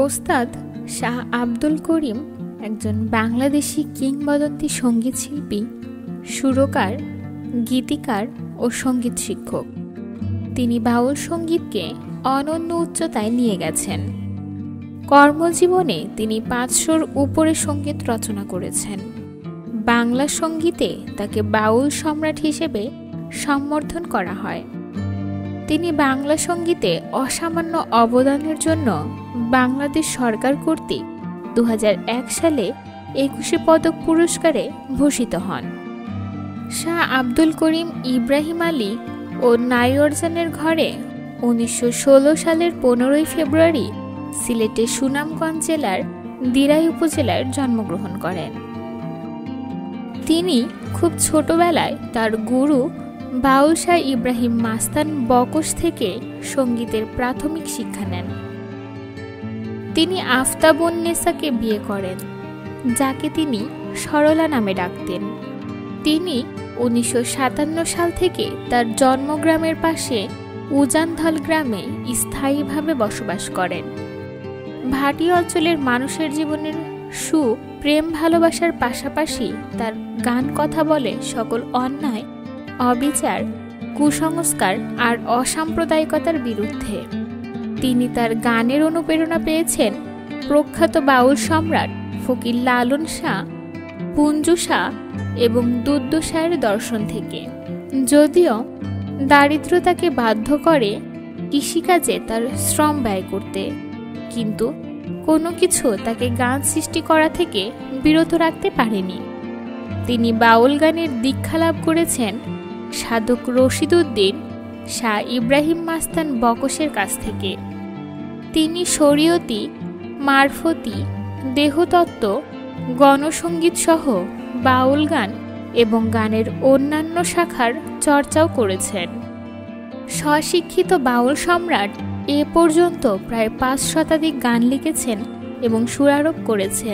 ওস্তাদ শাহ আব্দুল করিম একজন বাংলাদেশি কিংবদন্তি সঙ্গীত শিল্পী, সুরকার, গীতিকার ও সঙ্গীত শিক্ষক। তিনি বাউল সঙ্গীতকে অনন্য উচ্চতায় নিয়ে গেছেন। কর্মজীবনে তিনি 500-র উপরে সঙ্গীত রচনা করেছেন। বাংলা সঙ্গীতে তাকে বাউল সম্রাট হিসেবে সম্বর্ধন করা হয়। তিনি বাংলা সঙ্গীতে অসামান্য অবদানের জন্য বাংলাদেশ সরকার কর্তৃক 2001 সালে 21শে পদক পুরস্কারে ভূষিত হন। শাহ আব্দুল করিম ইব্রাহিম আলী ও নাইরজানের ঘরে 1916 সালের 15ই ফেব্রুয়ারি সিলেটের সুনামগঞ্জ জেলার দিরাই উপজেলায় জন্মগ্রহণ করেন। তিনি খুব ছোটবেলায় তার গুরু বাউল শাহ ইব্রাহিম মাস্তান বকশ থেকে সঙ্গীতের প্রাথমিক শিক্ষা নেন। তিনি আফতাবুন্নেসাকে বিয়ে করেন, যাকে তিনি সরলা নামে ডাকতেন। তিনি 1957 সাল থেকে তার জন্মগ্রামের পাশে উজানধল গ্রামে স্থায়ীভাবে বসবাস করেন। ভাটি অঞ্চলের মানুষের জীবনের সুখ, প্রেম, ভালোবাসার পাশাপাশি তার গান কথা বলে সকল অন্যায়, অবিচার, কুসংস্কার আর অসাম্প্রদায়িকতার বিরুদ্ধে। তিনি তার গানের অনুপ্রেরণা পেয়েছেন প্রখ্যাত বাউল সম্রাট ফকির লালন শাহ, পুঞ্জু শাহ এবং দুদ্দু শাহের দর্শন থেকে। যদিও দারিদ্রতাকে বাধ্য করে কৃষিকাজে তার শ্রম ব্যয় করতে, কিন্তু কোনো কিছু তাকে গান সৃষ্টি করা থেকে বিরত রাখতে পারেনি। তিনি বাউল গানের দীক্ষা লাভ করেছেন সাধক রশিদ উদ্দিন শাহ ইব্রাহিম মাস্তান বকশের কাছ থেকে। তিনি শরীয়তি, মারফতি, দেহতত্ত্ব, গণসঙ্গীত সহ বাউল গান এবং গানের অন্যান্য শাখার চর্চাও করেছেন। স্বশিক্ষিত বাউল সম্রাট এ পর্যন্ত প্রায় 5 শতাধিক গান লিখেছেন এবং সুরারোপ করেছেন।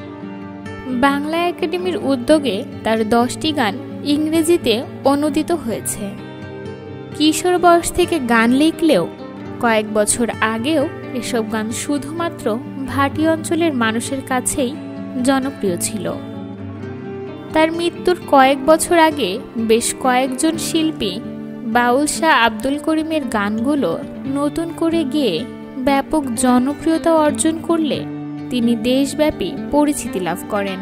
বাংলা একাডেমির উদ্যোগে তার 10টি গান ইংরেজিতে অনূদিত হয়েছে। কিশোর বয়স থেকে গান লিখলেও কয়েক বছর আগেও এসব গান শুধুমাত্র ভাটি অঞ্চলের মানুষের কাছেই জনপ্রিয় ছিল। তার মৃত্যুর কয়েক বছর আগে বেশ কয়েকজন শিল্পী বাউল শাহ আব্দুল করিমের গানগুলো নতুন করে গেয়ে ব্যাপক জনপ্রিয়তা অর্জন করলে তিনি দেশব্যাপী পরিচিতি লাভ করেন।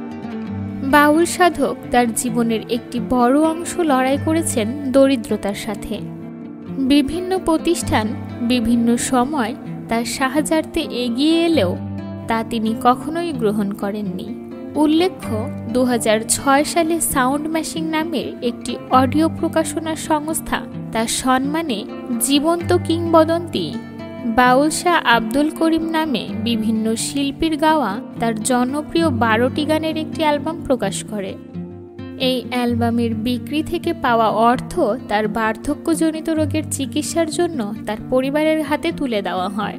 বাউল সাধক তার জীবনের একটি বড় অংশ লড়াই করেছেন দরিদ্রতার সাথে। বিভিন্ন প্রতিষ্ঠান বিভিন্ন সময় তার সাহায্যার্থে এগিয়ে এলেও তা তিনি কখনোই গ্রহণ করেননি। উল্লেখ্য, 2006 সালে সাউন্ড ম্যাশিং নামের একটি অডিও প্রকাশনা সংস্থা তার সম্মানে জীবন্ত কিংবদন্তি বাউল শাহ আব্দুল করিম নামে বিভিন্ন শিল্পীর গাওয়া তার জনপ্রিয় 12টি গানের একটি অ্যালবাম প্রকাশ করে। এই অ্যালবামের বিক্রি থেকে পাওয়া অর্থ তার বার্ধক্যজনিত রোগের চিকিৎসার জন্য তার পরিবারের হাতে তুলে দেওয়া হয়।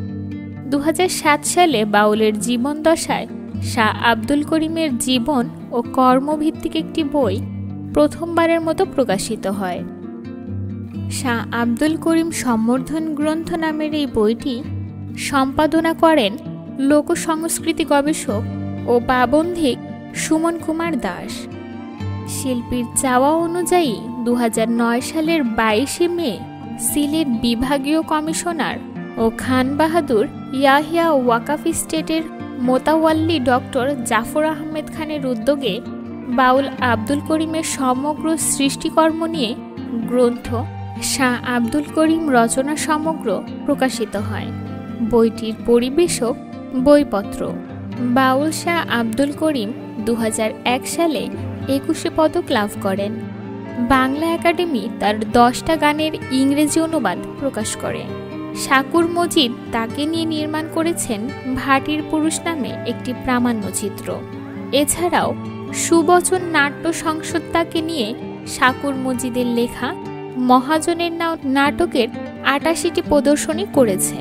2007 সালে বাউলের জীবনদশায় শাহ আব্দুল করিমের জীবন ও কর্মভিত্তিক একটি বই প্রথমবারের মতো প্রকাশিত হয়। শাহ আব্দুল করিম সম্বর্ধন গ্রন্থ নামের এই বইটি সম্পাদনা করেন লোক সংস্কৃতি গবেষক ও প্রাবন্ধিক সুমন কুমার দাস। শিল্পীর চাওয়া অনুযায়ী 2009 সালের 22শে মে সিলেট বিভাগীয় কমিশনার ও খান বাহাদুর ইয়াহিয়া ওয়াকাফ স্টেটের মোতাওয়াল্লি ডক্টর জাফর আহমেদ খানের উদ্যোগে বাউল আব্দুল করিমের সমগ্র সৃষ্টিকর্ম নিয়ে গ্রন্থ শাহ আব্দুল করিম রচনা সমগ্র প্রকাশিত হয়। বইটির পরিবেশক বইপত্র। বাউল শাহ আব্দুল করিম 2001 সালে 21শে পদক লাভ করেন। বাংলা একাডেমি তার 10টা গানের ইংরেজি অনুবাদ প্রকাশ করে। শাকুর মজিদ তাকে নিয়ে নির্মাণ করেছেন ভাটির পুরুষ নামে একটি প্রামাণ্যচিত্র। এছাড়াও সুবচন নাট্য সংসদ তাকে নিয়ে শাকুর মজিদের লেখা মহাজনের নাও নাটকের 88টি প্রদর্শনী করেছে।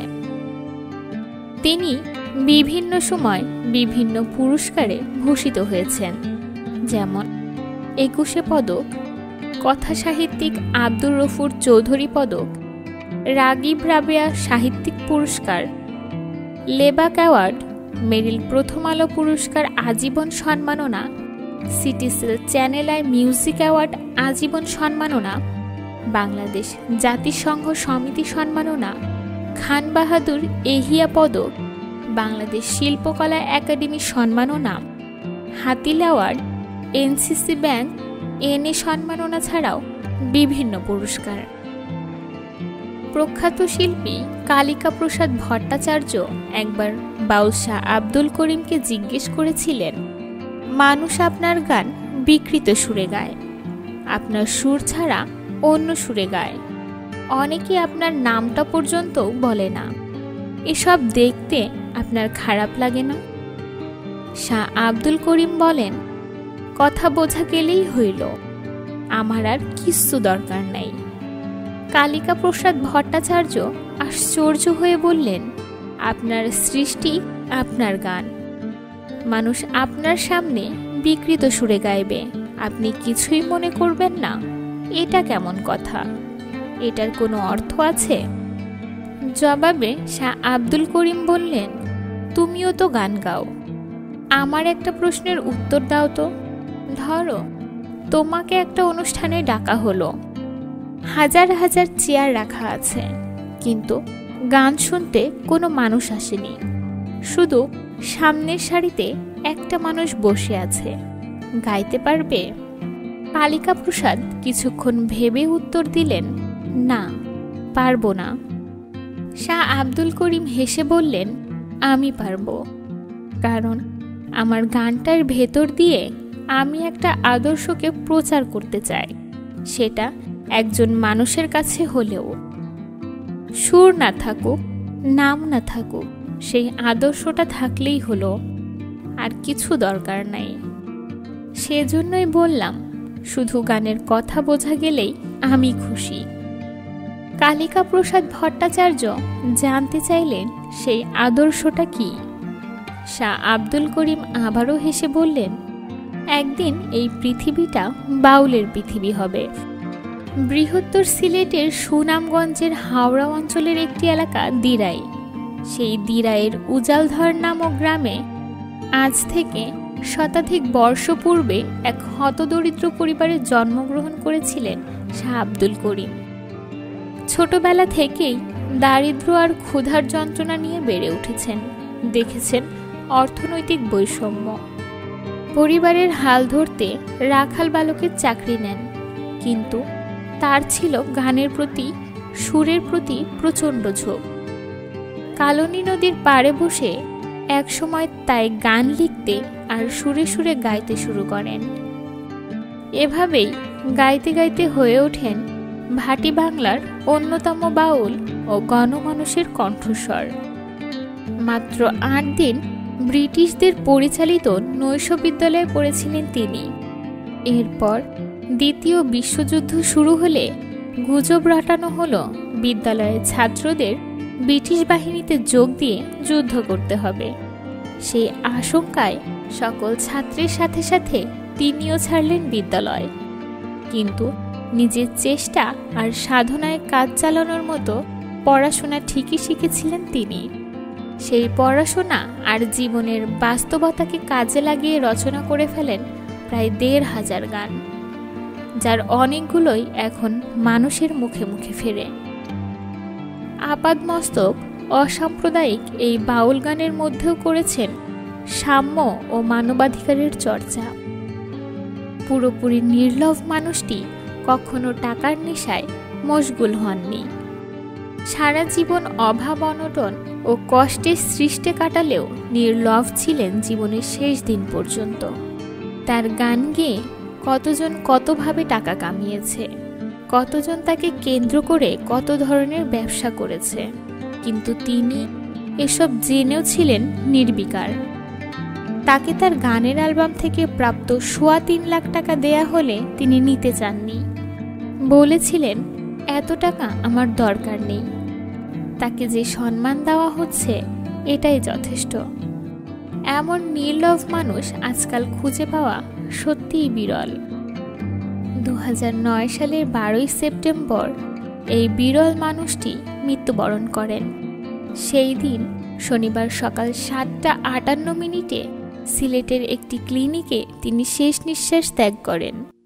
তিনি বিভিন্ন সময় বিভিন্ন পুরস্কারে ভূষিত হয়েছেন, যেমন 21শে পদক, কথা সাহিত্যিক আব্দুর রফুর চৌধুরী পদক, রাগিব রাবেয়া সাহিত্যিক পুরস্কার, লেবাক অ্যাওয়ার্ড, মেরিল প্রথম আলো পুরস্কার আজীবন সম্মাননা, Citycell channel I music award আজীবন সম্মাননা, বাংলাদেশ জাতিসংঘ সমিতি সম্মাননা, খান বাহাদুর এহিয়া পদক, বাংলাদেশ শিল্পকলা একাডেমি সম্মাননা, হাতিল অ্যাওয়ার্ড, এনসিসি ব্যাংক এনএ সম্মাননা ছাড়াও বিভিন্ন পুরস্কার। প্রখ্যাত শিল্পী কালিকা প্রসাদ ভট্টাচার্য একবার বাউল শাহ আব্দুল করিমকে জিজ্ঞেস করেছিলেন, মানুষ আপনার গান বিকৃত সুরে গায়, আপনার সুর ছাড়া অন্য সুরে গায়, অনেকে আপনার নামটা পর্যন্ত বলে না, এসব দেখতে আপনার খারাপ লাগে না? শাহ আব্দুল করিম বলেন, কথা বোঝা গেলেই হইল, আমার আর কিচ্ছু দরকার নাই। কালিকা প্রসাদ ভট্টাচার্য আশ্চর্য হয়ে বললেন, আপনার সৃষ্টি, আপনার গান, মানুষ আপনার সামনে বিকৃত সুরে গাইবে, আপনি কিছুই মনে করবেন না? এটা কেমন কথা? এটার কোনো অর্থ আছে? জবাবে শাহ আব্দুল করিম বললেন, তুমিও তো গান গাও, আমার একটা প্রশ্নের উত্তর দাও তো। ধরো তোমাকে একটা অনুষ্ঠানে ডাকা হলো, হাজার হাজার চেয়ার রাখা আছে, কিন্তু গান শুনতে কোনো মানুষ আসেনি, শুধু সামনের সারিতে একটা মানুষ বসে আছে, গাইতে পারবে? কালিকা প্রসাদ কিছুক্ষণ ভেবে উত্তর দিলেন, না, পারবো না। শাহ আব্দুল করিম হেসে বললেন, আমি পারবো, কারণ আমার গানটার ভেতর দিয়ে আমি একটা আদর্শকে প্রচার করতে চাই, সেটা একজন মানুষের কাছে হলেও। সুর না থাকুক, নাম না থাকুক, সেই আদর্শটা থাকলেই হলো, আর কিছু দরকার নাই। সেজন্যই বললাম, শুধু গানের কথা বোঝা গেলেই আমি খুশি। কালিকা প্রসাদ ভট্টাচার্য জানতে চাইলেন সেই আদর্শটা কি। শাহ আব্দুল করিম আবারও হেসে বললেন, একদিন এই পৃথিবীটা বাউলের পৃথিবী হবে। বৃহত্তর সিলেটের সুনামগঞ্জের হাওড়া অঞ্চলের একটি এলাকা দিরাই, সেই দিরাইয়ের উজালধর নামক গ্রামে আজ থেকে শতাধিক বর্ষ পূর্বে এক হতদরিদ্র পরিবারে জন্মগ্রহণ করেছিলেন শাহ আব্দুল করিম। ছোটবেলা থেকেই দারিদ্র আর ক্ষুধার যন্ত্রণা নিয়ে বেড়ে উঠেছেন, দেখেছেন অর্থনৈতিক বৈষম্য। পরিবারের হাল ধরতে রাখাল বালকের চাকরি নেন, কিন্তু তার ছিল গানের প্রতি, সুরের প্রতি প্রচণ্ড ঝোঁক। কালনী নদীর পাড়ে বসে একসময় তাই গান লিখতে আর সুরে সুরে গাইতে শুরু করেন। এভাবেই গাইতে গাইতে হয়ে ওঠেন ভাটি বাংলার অন্যতম বাউল ও গণমানুষের কণ্ঠস্বর। মাত্র ৮ দিন ব্রিটিশদের পরিচালিত নৈশ বিদ্যালয়ে পড়েছিলেন তিনি। এরপর দ্বিতীয় বিশ্বযুদ্ধ শুরু হলে গুজব রটানো হলো বিদ্যালয়ের ছাত্রদের ব্রিটিশ বাহিনীতে যোগ দিয়ে যুদ্ধ করতে হবে। সেই আশঙ্কায় সকল ছাত্রের সাথে সাথে তিনিও ছাড়লেন বিদ্যালয়। কিন্তু নিজের চেষ্টা আর সাধনায় কাজ চালানোর মতো পড়াশোনা ঠিকই শিখেছিলেন তিনি। সেই পড়াশোনা আর জীবনের বাস্তবতাকে কাজে লাগিয়ে রচনা করে ফেলেন প্রায় ১৫০০ গান, যার অনেকগুলোই এখন মানুষের মুখে মুখে ফেরে। আপাদমস্তক অসাম্প্রদায়িক এই বাউল গানের মধ্যেও করেছেন সাম্য ও মানবাধিকারের চর্চা। পুরোপুরি নির্লভ মানুষটি কখনো টাকার নেশায় মশগুল হননি। সারা জীবন অভাব অনটন ও কষ্টের সৃষ্টে কাটালেও নির্লভ ছিলেন জীবনের শেষ দিন পর্যন্ত। তার গান গেয়ে কতজন কতভাবে টাকা কামিয়েছে, কতজন তাকে কেন্দ্র করে কত ধরনের ব্যবসা করেছে, কিন্তু তিনি এসব জেনেও ছিলেন নির্বিকার। তাকে তার গানের অ্যালবাম থেকে প্রাপ্ত ৩.৫ লাখ টাকা দেয়া হলে তিনি নিতে চাননি, বলেছিলেন এত টাকা আমার দরকার নেই, তাকে যে সম্মান দেওয়া হচ্ছে এটাই যথেষ্ট। এমন নির্লভ মানুষ আজকাল খুঁজে পাওয়া সত্যিই বিরল। ২০০৯ সালের ১২ই সেপ্টেম্বর এই বিরল মানুষটি মৃত্যুবরণ করেন। সেই দিন শনিবার সকাল 7:58 সিলেটের একটি ক্লিনিকে তিনি শেষ নিঃশ্বাস ত্যাগ করেন।